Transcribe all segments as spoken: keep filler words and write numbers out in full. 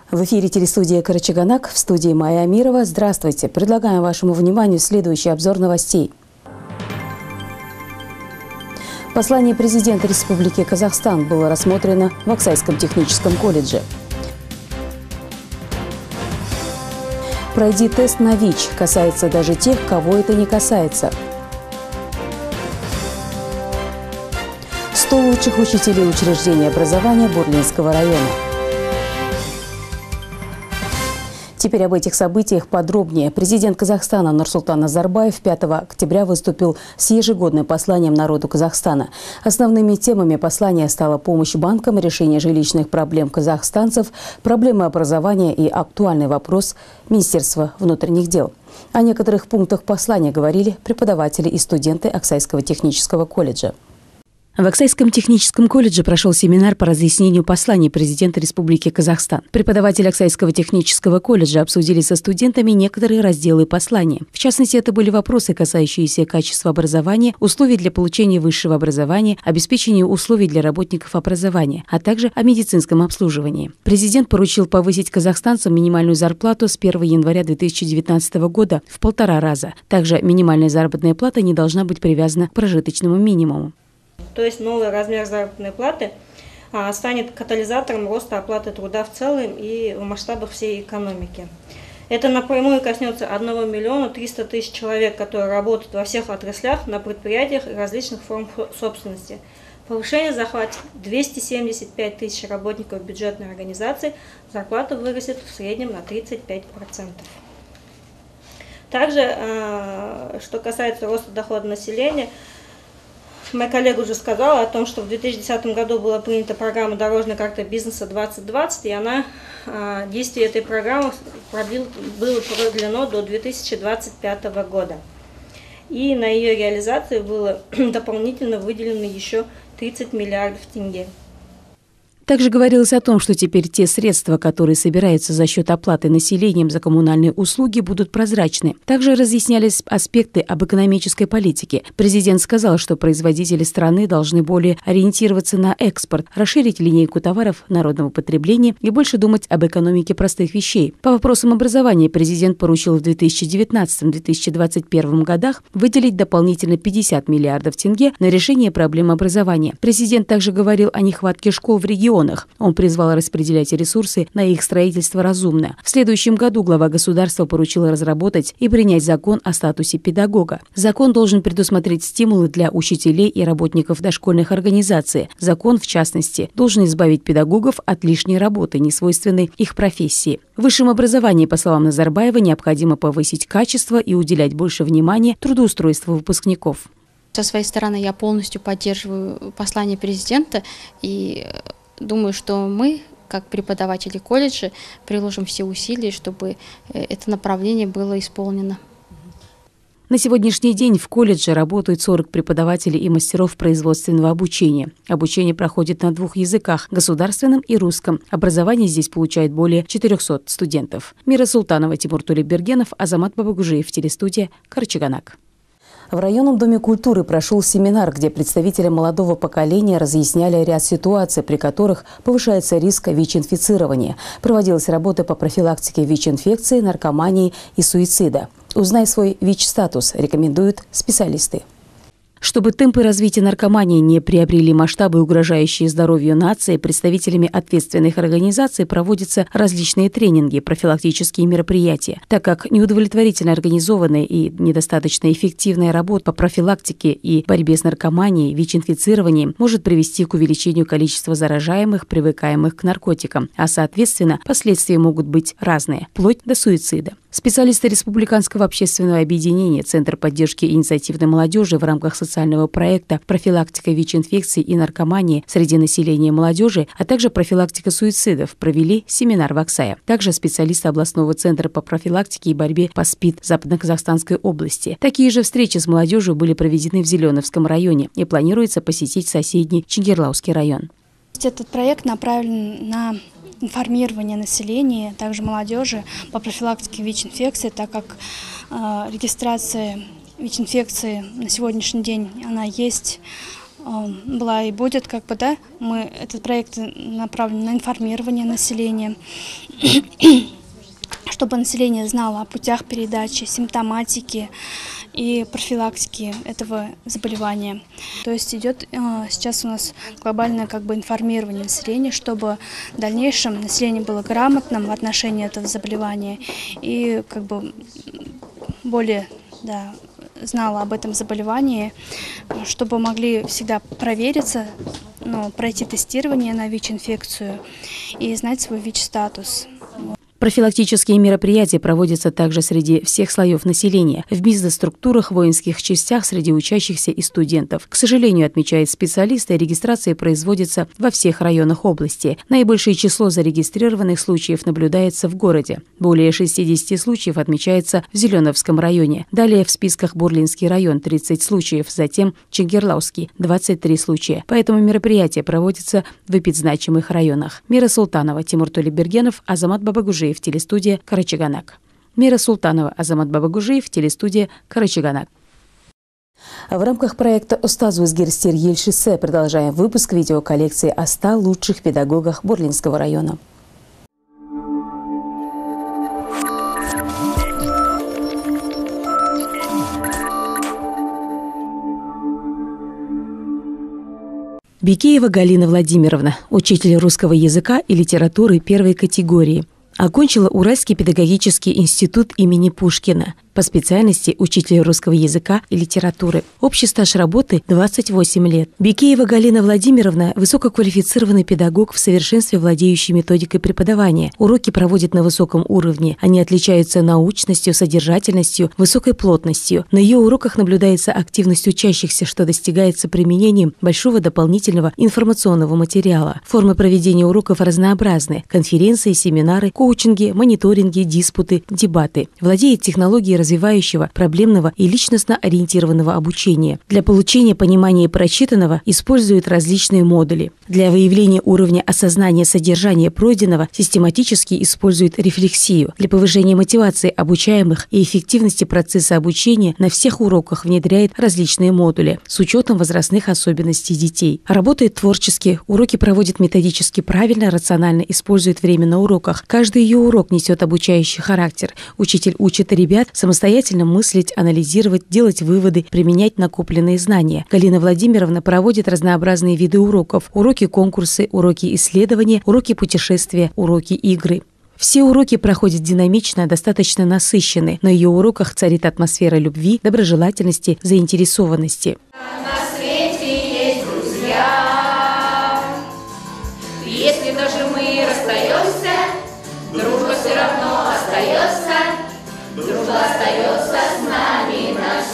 В эфире телестудия «Карачаганак», в студии Майя Амирова. Здравствуйте. Предлагаем вашему вниманию следующий обзор новостей. Послание президента Республики Казахстан было рассмотрено в Аксайском техническом колледже. Пройди тест на ВИЧ. Касается даже тех, кого это не касается. сто лучших учителей учреждения образования Бурлинского района. Теперь об этих событиях подробнее. Президент Казахстана Нурсултан Назарбаев пятого октября выступил с ежегодным посланием народу Казахстана. Основными темами послания стала помощь банкам, решение жилищных проблем казахстанцев, проблемы образования и актуальный вопрос Министерства внутренних дел. О некоторых пунктах послания говорили преподаватели и студенты Аксайского технического колледжа. В Аксайском техническом колледже прошел семинар по разъяснению посланий президента Республики Казахстан. Преподаватели Аксайского технического колледжа обсудили со студентами некоторые разделы послания. В частности, это были вопросы, касающиеся качества образования, условий для получения высшего образования, обеспечения условий для работников образования, а также о медицинском обслуживании. Президент поручил повысить казахстанцам минимальную зарплату с первого января две тысячи девятнадцатого года в полтора раза. Также минимальная заработная плата не должна быть привязана к прожиточному минимуму. То есть новый размер заработной платы а, станет катализатором роста оплаты труда в целом и в масштабах всей экономики. Это напрямую коснется одного миллиона триста тысяч человек, которые работают во всех отраслях, на предприятиях и различных форм собственности. Повышение захватит двести семьдесят пять тысяч работников бюджетной организации, зарплата вырастет в среднем на тридцать пять процентов. Также, а, что касается роста дохода населения, моя коллега уже сказала о том, что в две тысячи десятом году была принята программа «Дорожная карта бизнеса двадцать двадцать», и она, действие этой программы продлил, было продлено до две тысячи двадцать пятого года. И на ее реализацию было дополнительно выделено еще тридцать миллиардов тенге. Также говорилось о том, что теперь те средства, которые собираются за счет оплаты населением за коммунальные услуги, будут прозрачны. Также разъяснялись аспекты об экономической политике. Президент сказал, что производители страны должны более ориентироваться на экспорт, расширить линейку товаров народного потребления и больше думать об экономике простых вещей. По вопросам образования президент поручил в две тысячи девятнадцатом — две тысячи двадцать первом годах выделить дополнительно пятьдесят миллиардов тенге на решение проблем образования. Президент также говорил о нехватке школ в регионах. Он призвал распределять ресурсы на их строительство разумно. В следующем году глава государства поручил разработать и принять закон о статусе педагога. Закон должен предусмотреть стимулы для учителей и работников дошкольных организаций. Закон, в частности, должен избавить педагогов от лишней работы, несвойственной их профессии. В высшем образовании, по словам Назарбаева, необходимо повысить качество и уделять больше внимания трудоустройству выпускников. Со своей стороны я полностью поддерживаю послание президента и думаю, что мы, как преподаватели колледжа, приложим все усилия, чтобы это направление было исполнено. На сегодняшний день в колледже работают сорок преподавателей и мастеров производственного обучения. Обучение проходит на двух языках – государственном и русском. Образование здесь получает более четырёхсот студентов. Мира Султанова, Тимур Тулебергенов, Азамат Бабагужиев, телестудия «Карачаганак». В районном доме культуры прошел семинар, где представители молодого поколения разъясняли ряд ситуаций, при которых повышается риск ВИЧ-инфицирования. Проводилась работа по профилактике ВИЧ-инфекции, наркомании и суицида. «Узнай свой ВИЧ-статус», рекомендуют специалисты. Чтобы темпы развития наркомании не приобрели масштабы, угрожающие здоровью нации, представителями ответственных организаций проводятся различные тренинги, профилактические мероприятия. Так как неудовлетворительно организованная и недостаточно эффективная работа по профилактике и борьбе с наркоманией, ВИЧ-инфицированием может привести к увеличению количества заражаемых, привыкаемых к наркотикам, а, соответственно, последствия могут быть разные, вплоть до суицида. Специалисты Республиканского общественного объединения «Центр поддержки инициативной молодежи» в рамках социального проекта «Профилактика ВИЧ-инфекции и наркомании среди населения молодежи», а также профилактика суицидов провели семинар в Аксае. Также специалисты областного центра по профилактике и борьбе по СПИД Западно-Казахстанской области. Такие же встречи с молодежью были проведены в Зеленовском районе и планируется посетить соседний Чингерлаускый район. Этот проект направлен на информирование населения, также молодежи по профилактике ВИЧ-инфекции, так как э, регистрация ВИЧ-инфекции на сегодняшний день она есть была и будет, как бы, да, мы, этот проект направлен на информирование населения, чтобы население знало о путях передачи, симптоматике и профилактике этого заболевания. То есть идет э, сейчас у нас глобальное как бы информирование населения, чтобы в дальнейшем население было грамотным в отношении этого заболевания и как бы более, да, знало об этом заболевании, чтобы могли всегда провериться, ну, пройти тестирование на ВИЧ-инфекцию и знать свой ВИЧ-статус. Профилактические мероприятия проводятся также среди всех слоев населения, в бизнес-структурах, воинских частях, среди учащихся и студентов. К сожалению, отмечает специалисты, регистрация производится во всех районах области. Наибольшее число зарегистрированных случаев наблюдается в городе. Более шестидесяти случаев отмечается в Зеленовском районе. Далее в списках Бурлинский район – тридцать случаев, затем Чингерлауский – двадцать три случая. Поэтому мероприятия проводятся в эпидзначимых районах. Мира Султанова, Тимур Толебергенов, Азамат Бабагужиев, в телестудии Карачаганак. Мира Султанова, Азамат Бабагужиев, в телестудии Карачаганак. В рамках проекта «Остаз Узгерстер Ельшисе» продолжаем выпуск видеоколлекции о ста лучших педагогах Бурлинского района. Бикеева Галина Владимировна, учитель русского языка и литературы первой категории. Окончила Уральский педагогический институт имени Пушкина. По специальности учитель русского языка и литературы. Общий стаж работы – двадцать восемь лет. Бикеева Галина Владимировна – высококвалифицированный педагог, в совершенстве владеющий методикой преподавания. Уроки проводит на высоком уровне. Они отличаются научностью, содержательностью, высокой плотностью. На ее уроках наблюдается активность учащихся, что достигается применением большого дополнительного информационного материала. Формы проведения уроков разнообразны. Конференции, семинары, коучинги, мониторинги, диспуты, дебаты. Владеет технологией развивающего, проблемного и личностно ориентированного обучения. Для получения понимания прочитанного использует различные модули. Для выявления уровня осознания содержания пройденного систематически использует рефлексию. Для повышения мотивации обучаемых и эффективности процесса обучения на всех уроках внедряет различные модули с учетом возрастных особенностей детей. Работает творчески, уроки проводит методически правильно, рационально использует время на уроках. Каждый ее урок несет обучающий характер. Учитель учит ребят самостоятельно самостоятельно мыслить, анализировать, делать выводы, применять накопленные знания. Галина Владимировна проводит разнообразные виды уроков. Уроки конкурсы, уроки исследования, уроки путешествия, уроки игры. Все уроки проходят динамично, достаточно насыщены. На ее уроках царит атмосфера любви, доброжелательности, заинтересованности. На свете есть друзья. Если даже мы расстаемся, дружба все равно остается. Дружба остается с нами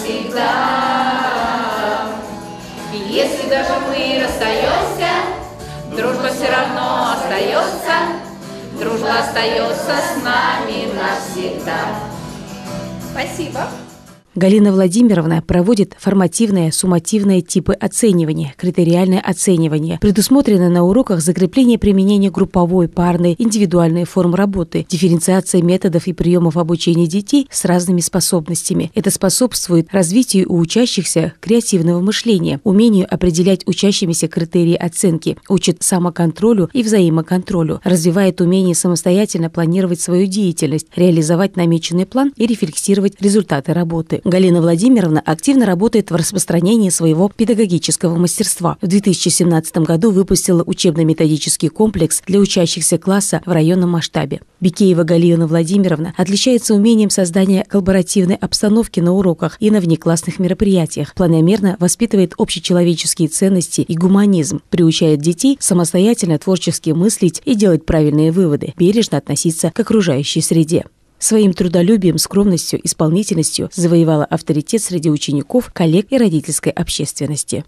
навсегда. И если даже мы расстаемся, дружба все равно остается. Дружба остается с нами навсегда. Спасибо. Галина Владимировна проводит формативные, суммативные типы оценивания, критериальное оценивание. Предусмотрено на уроках закрепление применения групповой, парной, индивидуальной форм работы, дифференциация методов и приемов обучения детей с разными способностями. Это способствует развитию у учащихся креативного мышления, умению определять учащимися критерии оценки, учит самоконтролю и взаимоконтролю, развивает умение самостоятельно планировать свою деятельность, реализовать намеченный план и рефлексировать результаты работы. Галина Владимировна активно работает в распространении своего педагогического мастерства. В две тысячи семнадцатом году выпустила учебно-методический комплекс для учащихся класса в районном масштабе. Бикеева Галина Владимировна отличается умением создания коллаборативной обстановки на уроках и на внеклассных мероприятиях. Планомерно воспитывает общечеловеческие ценности и гуманизм, приучает детей самостоятельно творчески мыслить и делать правильные выводы, бережно относиться к окружающей среде. Своим трудолюбием, скромностью, исполнительностью завоевала авторитет среди учеников, коллег и родительской общественности.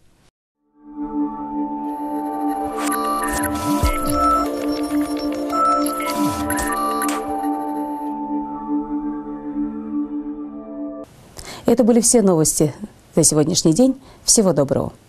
Это были все новости на сегодняшний день. Всего доброго.